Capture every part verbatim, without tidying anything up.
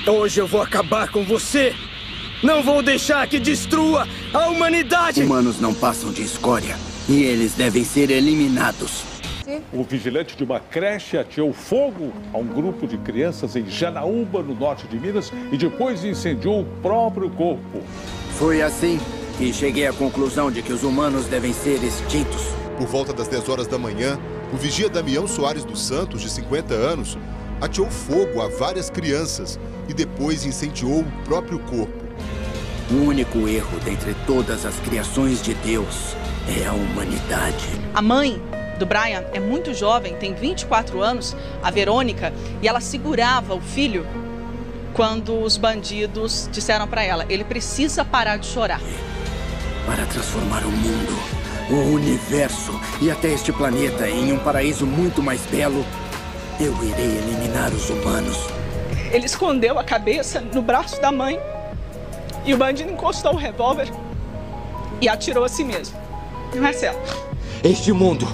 Hoje eu vou acabar com você. Não vou deixar que destrua a humanidade. Humanos não passam de escória e eles devem ser eliminados. O vigilante de uma creche ateou fogo a um grupo de crianças em Janaúba, no norte de Minas, e depois incendiou o próprio corpo. Foi assim que cheguei à conclusão de que os humanos devem ser extintos. Por volta das dez horas da manhã, o vigia Damião Soares dos Santos, de cinquenta anos, ateou fogo a várias crianças e depois incendiou o próprio corpo. O único erro dentre todas as criações de Deus é a humanidade. A mãe do Brian é muito jovem, tem vinte e quatro anos, a Verônica, e ela segurava o filho quando os bandidos disseram para ela: ele precisa parar de chorar. Para transformar o mundo, o universo e até este planeta em um paraíso muito mais belo, eu irei eliminar os humanos. Ele escondeu a cabeça no braço da mãe e o bandido encostou o revólver e atirou a si mesmo. Marcelo. Este mundo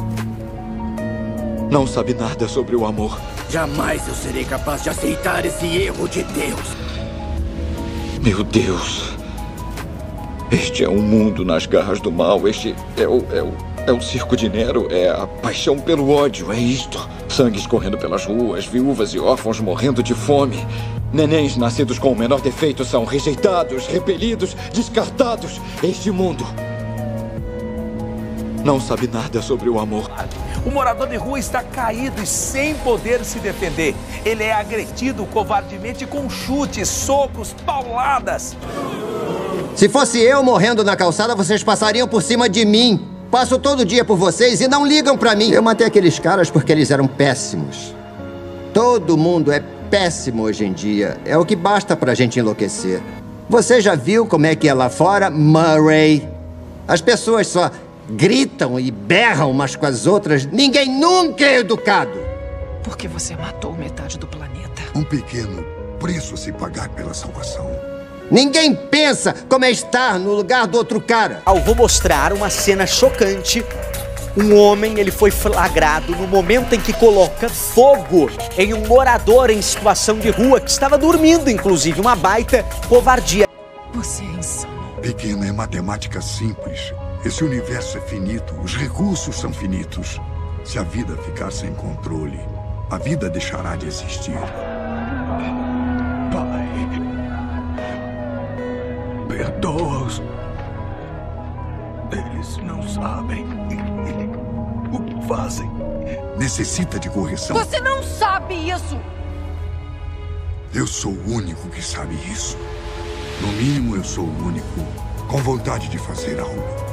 não sabe nada sobre o amor. Jamais eu serei capaz de aceitar esse erro de Deus. Meu Deus. Este é um mundo nas garras do mal. Este é o, é o, é o circo de Nero. É a paixão pelo ódio. É isto. Sangue escorrendo pelas ruas, viúvas e órfãos morrendo de fome. Nenéns nascidos com o menor defeito são rejeitados, repelidos, descartados. Este mundo não sabe nada sobre o amor. O morador de rua está caído e sem poder se defender. Ele é agredido covardemente com chutes, socos, pauladas. Se fosse eu morrendo na calçada, vocês passariam por cima de mim. Passo todo dia por vocês e não ligam pra mim. Eu matei aqueles caras porque eles eram péssimos. Todo mundo é péssimo hoje em dia. É o que basta pra gente enlouquecer. Você já viu como é que é lá fora, Murray? As pessoas só gritam e berram umas com as outras. Ninguém nunca é educado. Porque você matou metade do planeta. Um pequeno preço a se pagar pela salvação. Ninguém pensa como é estar no lugar do outro cara. Eu vou mostrar uma cena chocante. Um homem, ele foi flagrado no momento em que coloca fogo em um morador em situação de rua que estava dormindo, inclusive, uma baita covardia. Você é insano. Pequeno, é matemática simples. Esse universo é finito, os recursos são finitos. Se a vida ficar sem controle, a vida deixará de existir. Pai, perdoa-os. Eles não sabem o que fazem. Necessita de correção. Você não sabe isso! Eu sou o único que sabe isso. No mínimo, eu sou o único com vontade de fazer algo.